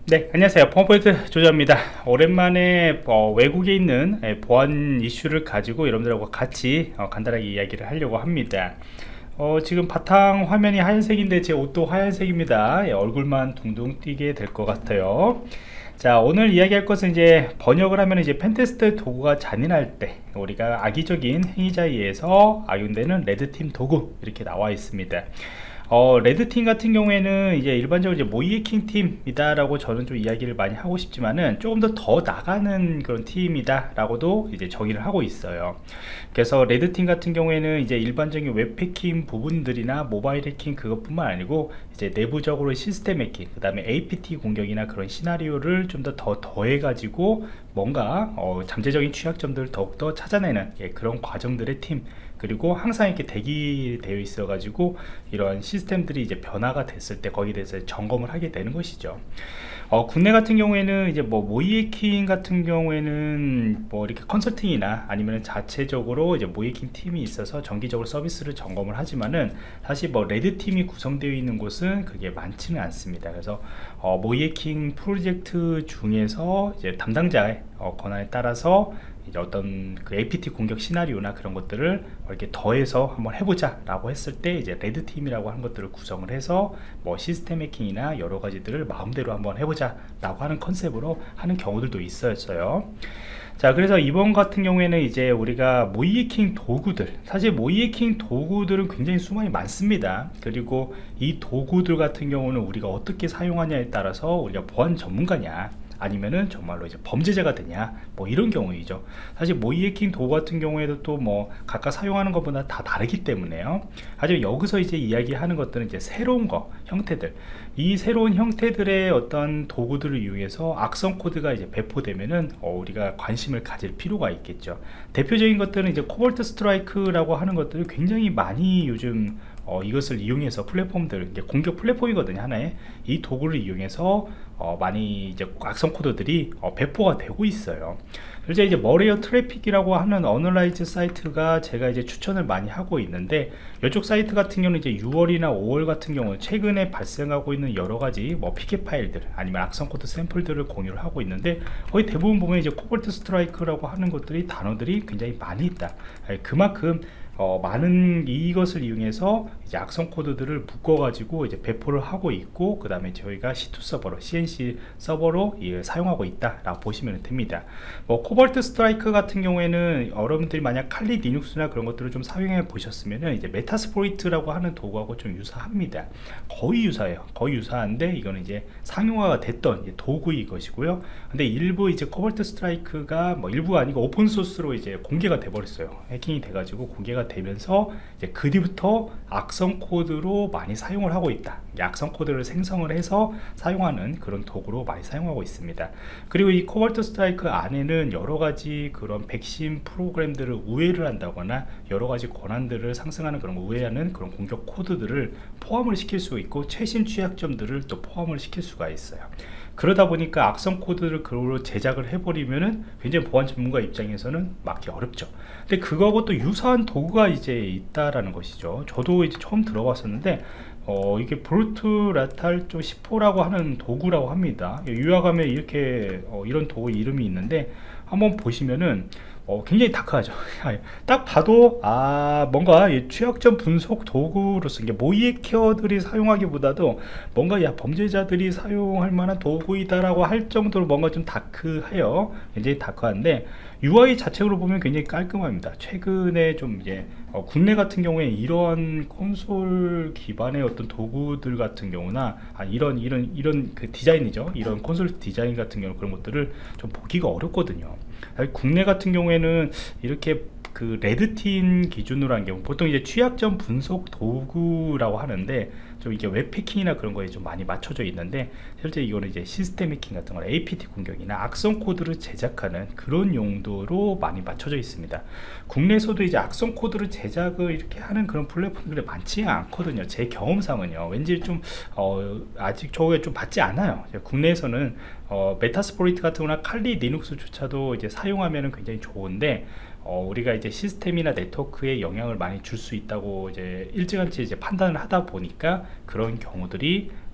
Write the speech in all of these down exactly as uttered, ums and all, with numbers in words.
네, 안녕하세요. 펌포인트 조조입니다. 오랜만에 어, 외국에 있는 예, 보안 이슈를 가지고 여러분들하고 같이 어, 간단하게 이야기를 하려고 합니다. 어, 지금 바탕 화면이 하얀색인데 제 옷도 하얀색입니다. 예, 얼굴만 둥둥 띄게 될 것 같아요. 자, 오늘 이야기할 것은 이제 번역을 하면 이제 펜테스트 도구가 잔인할 때 우리가 악의적인 행위자에 의해서 악용되는 레드팀 도구, 이렇게 나와 있습니다. 어, 레드팀 같은 경우에는 이제 일반적으로 이제 모이해킹 팀이다 라고 저는 좀 이야기를 많이 하고 싶지만은 조금 더 더 나가는 그런 팀이다 라고도 이제 정의를 하고 있어요. 그래서 레드팀 같은 경우에는 이제 일반적인 웹해킹 부분들이나 모바일 해킹 그것뿐만 아니고 이제 내부적으로 시스템 해킹, 그 다음에 에이피티 공격이나 그런 시나리오를 좀 더 더 더해 가지고 뭔가 어, 잠재적인 취약점들을 더욱더 찾아내는, 예, 그런 과정들의 팀, 그리고 항상 이렇게 대기되어 있어 가지고 이런 시스템들이 이제 변화가 됐을 때 거기에 대해서 점검을 하게 되는 것이죠. 어, 국내 같은 경우에는 이제 뭐 모이해킹 같은 경우에는 뭐 이렇게 컨설팅이나 아니면 자체적으로 이제 모이해킹 팀이 있어서 정기적으로 서비스를 점검을 하지만은 사실 뭐 레드 팀이 구성되어 있는 곳은 그게 많지는 않습니다. 그래서 어, 모이해킹 프로젝트 중에서 이제 담당자의 어, 권한에 따라서 이제 어떤 그 에이피티 공격 시나리오나 그런 것들을 이렇게 더해서 한번 해보자 라고 했을 때 이제 레드팀이라고 하는 것들을 구성을 해서 뭐 시스템 해킹이나 여러 가지들을 마음대로 한번 해보자 라고 하는 컨셉으로 하는 경우들도 있었어요. 자, 그래서 이번 같은 경우에는 이제 우리가 모이해킹 도구들, 사실 모이해킹 도구들은 굉장히 수많이 많습니다. 그리고 이 도구들 같은 경우는 우리가 어떻게 사용하냐에 따라서 우리가 보안 전문가냐 아니면은 정말로 이제 범죄자가 되냐, 뭐 이런 경우이죠. 사실 모이해킹 도구 같은 경우에도 또 뭐 각각 사용하는 것보다 다 다르기 때문에요. 하지만 여기서 이제 이야기하는 것들은 이제 새로운 거, 형태들, 이 새로운 형태들의 어떤 도구들을 이용해서 악성 코드가 이제 배포되면은 어, 우리가 관심을 가질 필요가 있겠죠. 대표적인 것들은 이제 코볼트 스트라이크라고 하는 것들을 굉장히 많이 요즘 어, 이것을 이용해서 플랫폼들, 이게 공격 플랫폼이거든요. 하나의 이 도구를 이용해서 어, 많이 이제 악성 코드들이 어, 배포가 되고 있어요. 그래서 이제 머레어 트래픽이라고 하는 어널라이즈 사이트가 제가 이제 추천을 많이 하고 있는데, 이쪽 사이트 같은 경우는 이제 유월이나 오월 같은 경우 최근에 발생하고 있는 여러 가지 뭐 피켓 파일들 아니면 악성 코드 샘플들을 공유를 하고 있는데, 거의 대부분 보면 이제 코볼트 스트라이크라고 하는 것들이 단어들이 굉장히 많이 있다. 그만큼 어, 많은 이것을 이용해서 이제 악성 코드들을 묶어 가지고 이제 배포를 하고 있고, 그 다음에 저희가 씨 투 서버로 씨엔씨 서버로 예, 사용하고 있다 라고 보시면 됩니다. 뭐 코볼트 스트라이크 같은 경우에는 여러분들이 만약 칼리 리눅스나 그런 것들을 좀 사용해 보셨으면은 이제 메타스포이트라고 하는 도구하고 좀 유사합니다. 거의 유사해요. 거의 유사한데 이거는 이제 상용화가 됐던 도구이 것이고요. 근데 일부 이제 코볼트 스트라이크가 뭐 일부가 아니고 오픈소스로 이제 공개가 돼 버렸어요. 해킹이 돼 가지고 공개가 되면서 이제 그 뒤부터 악성 코드로 많이 사용을 하고 있다. 악성 코드를 생성을 해서 사용하는 그런 도구로 많이 사용하고 있습니다. 그리고 이 코볼트 스트라이크 안에는 여러 가지 그런 백신 프로그램들을 우회를 한다거나 여러 가지 권한들을 상승하는 그런 우회하는 그런 공격 코드들을 포함을 시킬 수 있고, 최신 취약점들을 또 포함을 시킬 수가 있어요. 그러다 보니까 악성 코드를 그걸로 제작을 해버리면은 굉장히 보안 전문가 입장에서는 막기 어렵죠. 근데 그거하고 또 유사한 도구가 이제 있다라는 것이죠. 저도 이제 처음 들어봤었는데 어, 이게 브루트라탈 십포라고 하는 도구라고 합니다. 요약하면 이렇게 어, 이런 도구 이름이 있는데 한번 보시면은 어, 굉장히 다크하죠. 딱 봐도 아 뭔가 이 취약점 분석 도구로서 이게 모이해커들이 사용하기보다도 뭔가 야 범죄자들이 사용할 만한 도구이다라고 할 정도로 뭔가 좀 다크해요. 굉장히 다크한데 유아이 자체로 보면 굉장히 깔끔합니다. 최근에 좀 이제 어, 국내 같은 경우에 이런 콘솔 기반의 어떤 도구들 같은 경우나 아, 이런 이런 이런 그 디자인이죠. 이런 콘솔 디자인 같은 경우 그런 것들을 좀 보기가 어렵거든요. 국내 같은 경우에는 이렇게 그 레드팀 기준으로 한 경우 보통 이제 취약점 분석 도구라고 하는데 좀 이게 웹해킹이나 그런 거에 좀 많이 맞춰져 있는데, 실제 이거는 이제 시스템 해킹 같은 거 에이피티 공격이나 악성 코드를 제작하는 그런 용도로 많이 맞춰져 있습니다. 국내에서도 이제 악성 코드를 제작을 이렇게 하는 그런 플랫폼들이 많지 않거든요. 제 경험상은요. 왠지 좀 어, 아직 저게 좀 받지 않아요. 국내에서는 어, 메타스포이트 같은 거나 칼리 리눅스조차도 이제 사용하면은 굉장히 좋은데 어, 우리가 이제 시스템이나 네트워크에 영향을 많이 줄 수 있다고 이제 일찌감치 이제 판단을 하다 보니까 그런 경우들이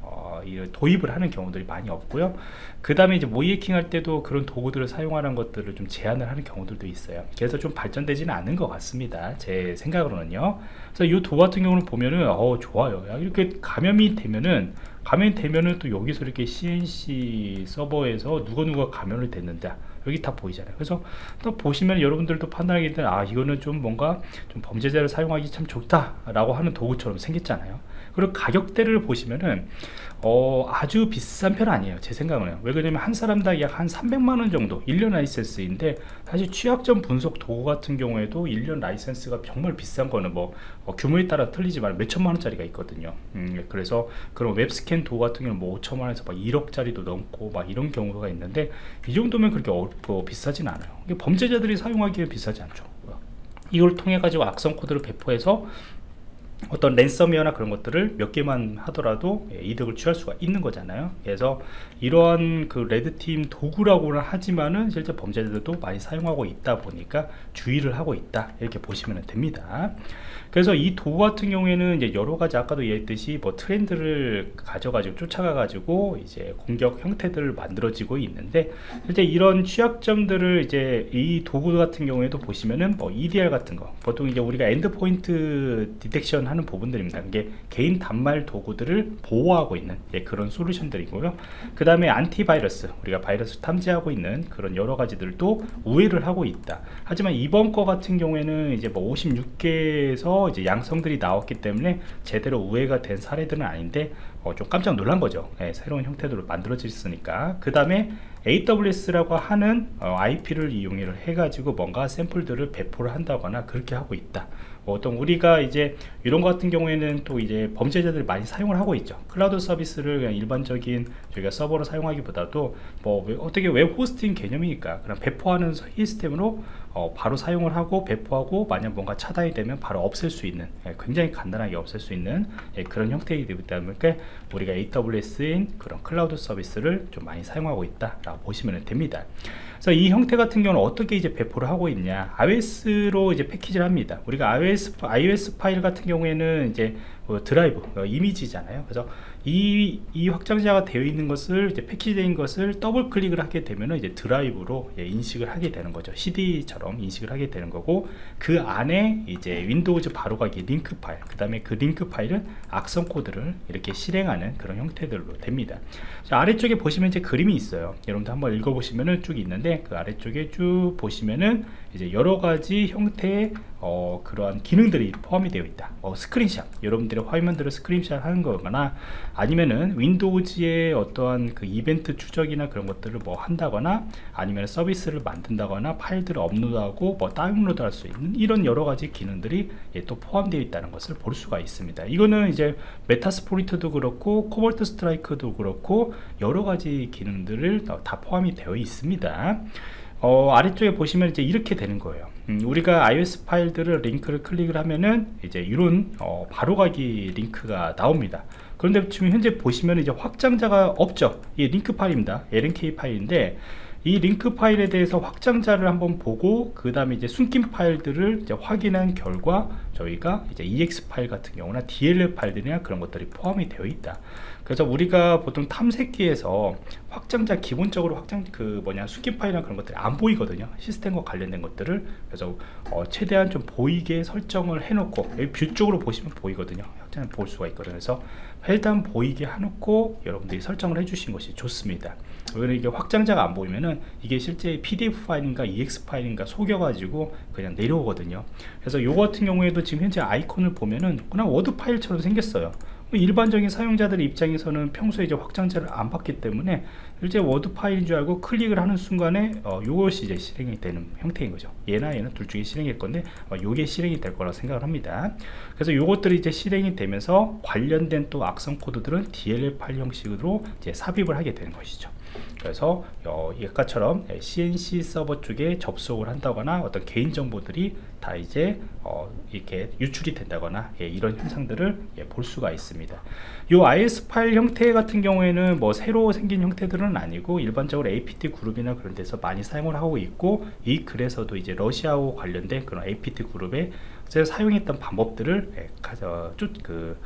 어, 도입을 하는 경우들이 많이 없고요. 그 다음에 이제 모이에킹 할 때도 그런 도구들을 사용하는 것들을 좀 제한을 하는 경우들도 있어요. 그래서 좀 발전되지는 않은 것 같습니다, 제 생각으로는요. 그래서 이 도구 같은 경우는 보면은 어 좋아요. 이렇게 감염이 되면은 감염이 되면은 또 여기서 이렇게 씨엔씨 서버에서 누가 누가 감염을 됐는데 여기 다 보이잖아요. 그래서 또 보시면 여러분들도 판단하기 때문에 아 이거는 좀 뭔가 좀 범죄자를 사용하기 참 좋다 라고 하는 도구처럼 생겼잖아요. 그리고 가격대를 보시면은 어, 아주 비싼 편 아니에요, 제 생각은요. 왜 그러냐면 한 사람당 약 한 삼백만 원 정도 일 년 라이센스인데, 사실 취약점 분석 도구 같은 경우에도 일 년 라이센스가 정말 비싼 거는 뭐 어, 규모에 따라 틀리지만 몇 천만 원짜리가 있거든요. 음, 그래서 그런 웹스캔 도구 같은 경우는 뭐 오천만 원에서 막 일억짜리도 넘고 막 이런 경우가 있는데, 이 정도면 그렇게 어, 어, 비싸진 않아요. 이게 범죄자들이 사용하기에 비싸지 않죠. 이걸 통해 가지고 악성 코드를 배포해서 어떤 랜섬웨어나 그런 것들을 몇 개만 하더라도 이득을 취할 수가 있는 거잖아요. 그래서 이러한 그 레드팀 도구라고는 하지만은 실제 범죄자들도 많이 사용하고 있다 보니까 주의를 하고 있다, 이렇게 보시면 됩니다. 그래서 이 도구 같은 경우에는 이제 여러 가지 아까도 얘기했듯이 뭐 트렌드를 가져가지고 쫓아가 가지고 이제 공격 형태들을 만들어지고 있는데, 실제 이런 취약점들을 이제 이 도구 같은 경우에도 보시면은 뭐 이디알 같은 거, 보통 이제 우리가 엔드포인트 디텍션 하는 부분들입니다. 이게 개인 단말 도구들을 보호하고 있는 예, 그런 솔루션들이고요. 그 다음에 안티바이러스, 우리가 바이러스 탐지하고 있는 그런 여러 가지들도 우회를 하고 있다. 하지만 이번 거 같은 경우에는 이제 뭐 오십육 개에서 이제 양성들이 나왔기 때문에 제대로 우회가 된 사례들은 아닌데 어, 좀 깜짝 놀란 거죠. 예, 새로운 형태로 만들어졌으니까. 그 다음에 에이더블유에스라고 하는 어, 아이피를 이용을 해가지고 뭔가 샘플들을 배포를 한다거나 그렇게 하고 있다. 어떤 우리가 이제 이런 것 같은 경우에는 또 이제 범죄자들이 많이 사용을 하고 있죠. 클라우드 서비스를 그냥 일반적인 저희가 서버로 사용하기보다도 뭐 어떻게 웹 호스팅 개념이니까 그냥 배포하는 시스템으로 어 바로 사용을 하고 배포하고, 만약 뭔가 차단이 되면 바로 없앨 수 있는, 예, 굉장히 간단하게 없앨 수 있는 예, 그런 형태이기 때문에 우리가 에이더블유에스인 그런 클라우드 서비스를 좀 많이 사용하고 있다 라고 보시면 됩니다. 그래서 이 형태 같은 경우는 어떻게 이제 배포를 하고 있냐, 아이오에스로 이제 패키지를 합니다. 우리가 iOS, iOS 파일 같은 경우에는 이제 뭐 드라이브, 어, 이미지잖아요. 그래서 이, 이 확장자가 되어 있는 것을 이제 패키지된 것을 더블 클릭을 하게 되면 이제 드라이브로 예, 인식을 하게 되는 거죠. 씨디처럼 인식을 하게 되는 거고, 그 안에 이제 윈도우즈 바로가기 링크 파일, 그 다음에 그 링크 파일은 악성 코드를 이렇게 실행하는 그런 형태들로 됩니다. 자, 아래쪽에 보시면 이제 그림이 있어요. 여러분들 한번 읽어보시면은 쭉 있는데, 그 아래쪽에 쭉 보시면은 이제 여러 가지 형태의 어, 그러한 기능들이 포함이 되어 있다. 어, 스크린샷, 여러분들의 화면들을 스크린샷 하는 거거나, 아니면은 윈도우즈의 어떠한 그 이벤트 추적이나 그런 것들을 뭐 한다거나, 아니면 서비스를 만든다거나, 파일들을 업로드하고 뭐 다운로드 할 수 있는 이런 여러 가지 기능들이 예, 또 포함되어 있다는 것을 볼 수가 있습니다. 이거는 이제 메타스포리트도 그렇고 코발트 스트라이크도 그렇고 여러 가지 기능들을 다 포함이 되어 있습니다. 어, 아래쪽에 보시면 이제 이렇게 되는 거예요. 음, 우리가 iOS 파일들을 링크를 클릭을 하면은 이제 이런 어, 바로가기 링크가 나옵니다. 그런데 지금 현재 보시면 이제 확장자가 없죠. 이 링크 파일입니다. 엘엔케이 파일인데, 이 링크 파일에 대해서 확장자를 한번 보고 그 다음에 이제 숨긴 파일들을 이제 확인한 결과 저희가 이제 이엑스 파일 같은 경우나 디엘엘 파일들이나 그런 것들이 포함이 되어 있다. 그래서 우리가 보통 탐색기에서 확장자 기본적으로 확장 그 뭐냐 숨긴 파일이나 그런 것들이 안 보이거든요. 시스템과 관련된 것들을. 그래서 어 최대한 좀 보이게 설정을 해놓고, 여기 뷰 쪽으로 보시면 보이거든요. 확장을 볼 수가 있거든요. 그래서 일단 보이게 해놓고 여러분들이 설정을 해주신 것이 좋습니다. 왜냐면 이게 확장자가 안 보이면은 이게 실제 피디에프 파일인가 이엑스 파일인가 속여가지고 그냥 내려오거든요. 그래서 요 같은 경우에도 지금 현재 아이콘을 보면은 그냥 워드 파일처럼 생겼어요. 일반적인 사용자들의 입장에서는 평소에 이제 확장자를 안 봤기 때문에 실제 워드 파일인 줄 알고 클릭을 하는 순간에 어, 요것이 이제 실행이 되는 형태인 거죠. 얘나 얘는 둘 중에 실행일 건데 어, 요게 실행이 될 거라고 생각을 합니다. 그래서 요것들이 이제 실행이 되면서 관련된 또 악성 코드들은 디엘엘 파일 형식으로 이제 삽입을 하게 되는 것이죠. 그래서 어, 아까처럼 씨엔씨 서버 쪽에 접속을 한다거나 어떤 개인 정보들이 다 이제 어, 이렇게 유출이 된다거나 예, 이런 현상들을 예, 볼 수가 있습니다. 이 iOS 파일 형태 같은 경우에는 뭐 새로 생긴 형태들은 아니고 일반적으로 에이피티 그룹이나 그런 데서 많이 사용을 하고 있고, 이 글에서도 이제 러시아와 관련된 그런 에이피티 그룹에 제가 사용했던 방법들을 예, 가져 쭉 그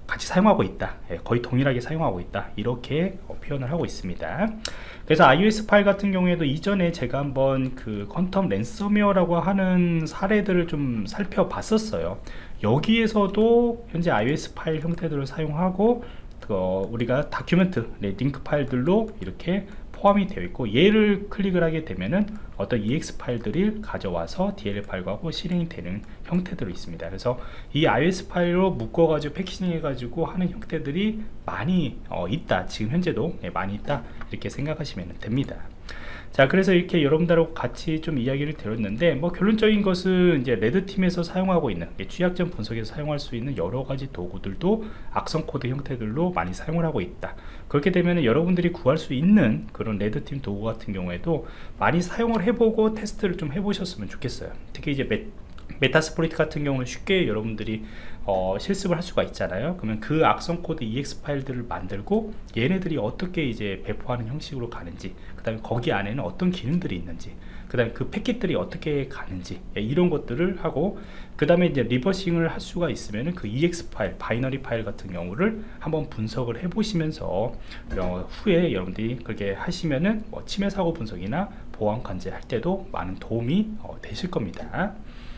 같이 사용하고 있다, 예, 거의 동일하게 사용하고 있다, 이렇게 어, 표현을 하고 있습니다. 그래서 iOS 파일 같은 경우에도 이전에 제가 한번 그 퀀텀 랜섬웨어라고 하는 사례들을 좀 살펴봤었어요. 여기에서도 현재 iOS 파일 형태들을 사용하고 그 우리가 다큐멘트, 네, 링크 파일들로 이렇게 포함이 되어 있고, 얘를 클릭을 하게 되면은 어떤 이엑스 파일들을 가져와서 디엘엘 파일과 실행이 되는 형태들이 있습니다. 그래서 이 iOS 파일로 묶어 가지고 패키징 해 가지고 하는 형태들이 많이 어, 있다, 지금 현재도 네, 많이 있다, 이렇게 생각하시면 됩니다. 자, 그래서 이렇게 여러분들하고 같이 좀 이야기를 드렸는데, 뭐 결론적인 것은 이제 레드팀에서 사용하고 있는 취약점 분석에서 사용할 수 있는 여러 가지 도구들도 악성 코드 형태들로 많이 사용을 하고 있다. 그렇게 되면 여러분들이 구할 수 있는 그런 레드팀 도구 같은 경우에도 많이 사용을 해보고 테스트를 좀 해보셨으면 좋겠어요. 특히 이제 메, 메타스플로이트 같은 경우는 쉽게 여러분들이 어, 실습을 할 수가 있잖아요. 그러면 그 악성 코드 이엑스 파일들을 만들고 얘네들이 어떻게 이제 배포하는 형식으로 가는지, 그 다음에 거기 안에는 어떤 기능들이 있는지, 그 다음에 그 패킷들이 어떻게 가는지, 예, 이런 것들을 하고, 그 다음에 이제 리버싱을 할 수가 있으면 그 이엑스 파일, 바이너리 파일 같은 경우를 한번 분석을 해 보시면서 어, 후에 여러분들이 그렇게 하시면은 뭐 침해 사고 분석이나 보안 관제 할 때도 많은 도움이 어, 되실 겁니다.